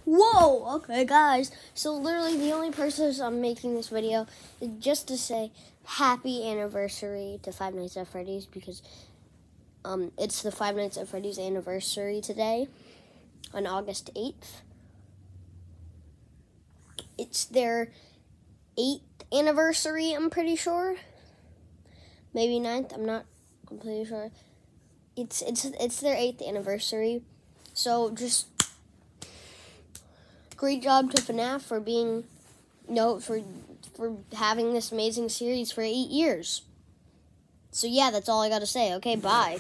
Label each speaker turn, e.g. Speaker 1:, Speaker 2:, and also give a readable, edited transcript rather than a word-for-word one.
Speaker 1: Whoa! Okay, guys. So literally the only purpose I'm making this video is just to say happy anniversary to Five Nights at Freddy's because it's the Five Nights at Freddy's anniversary today on August 8th. It's their 8th anniversary, I'm pretty sure. Maybe 9th, I'm not completely sure. It's their 8th anniversary. So just great job to FNAF for being for having this amazing series for 8 years. So yeah, that's all I gotta say. Okay, bye.